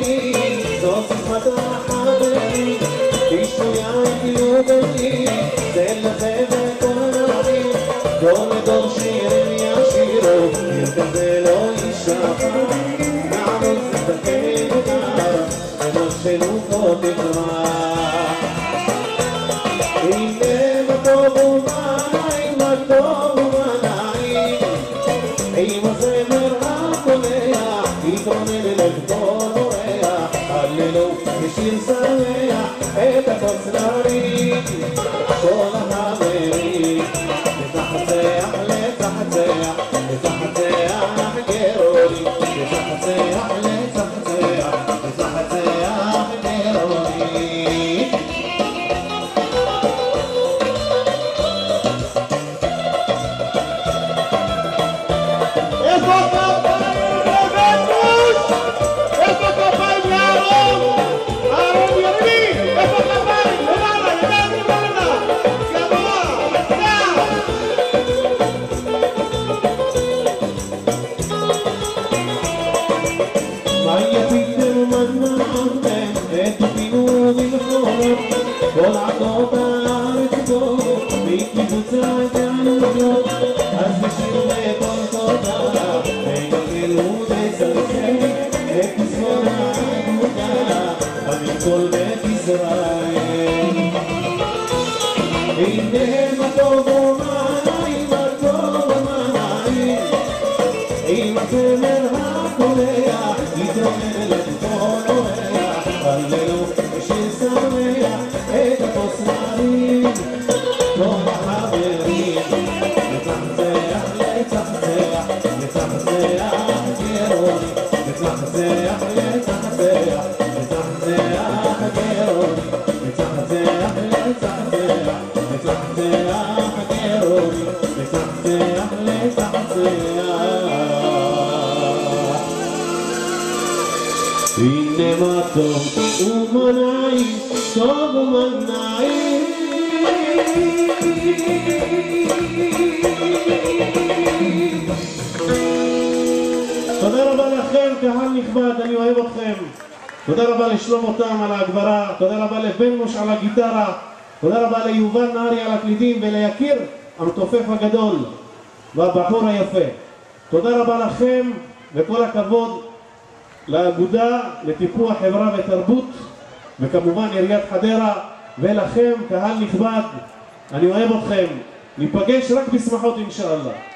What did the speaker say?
זאת שמחת החברים, תשתו יין תהיו גדולים, זה לזה וכל הרעים, דור לדור שירים ישירו, שיר כזה לא יישכח, נעמוד נסתכל ונער, ונפשנו כה תברח. הנה מה טוב ומה נעים, מה טוב ומה נעים, עם הזמר הקולח, יתרונן אל כל אורח, הללו כשיר שמח את הקוצרים, כל החברים, לצחצח, לצחצח, לצחצח גרורים, לצחצח, לצחצח, לצחצח גרורים. איפה כפיים לבטוש? איפה כפיים לארון? ארון ימין! איפה כפיים? למעלה, ידיים למעלה! גבוה! בצד! מה יפיתם ומנעתם? ותופינו מלחולות כל עדות הארץ בו מקיבוץ הגלויות אז נשאיר לכל תודה ונגלו לזלזל את פזמון האגודה ומכל בית ישראל. הנה מה טוב ומה נעים, מה טוב ומה נעים, עם הזמר הקולח יתרונן אל כל אורח, הללו כשיר שמח את הקוצרים, כל החברים, לצחצח, לצחצח, לצחצח גרורים, לצחצח, לצחצח, לצחצח גרורים, לצחצח, לצחצח, לצחצח גרורים, לצחצח, לצחצח. הנה מה טוב ומה נעים, טוב ומה נעים. תודה רבה לכם, קהל נכבד, אני אוהב אתכם. תודה רבה לשלום אותם על ההגברה, תודה רבה לבנמוש על הגיטרה, תודה רבה ליובל נהרי על הקלידים וליקיר המתופף הגדול והבחור היפה. תודה רבה לכם וכל הכבוד לאגודה לטיפוח חברה ותרבות וכמובן עיריית חדרה, ולכם קהל נכבד, אני אוהב אתכם, ניפגש רק בשמחות אינשאללה.